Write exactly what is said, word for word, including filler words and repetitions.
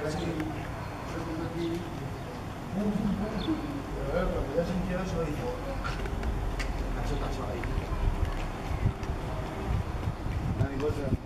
aquí, yo tengo aquí, pum, pum, pum. Pero cuando ya sentía eso, digo, Nacho, Nacho, ahí. Dani, vuelve.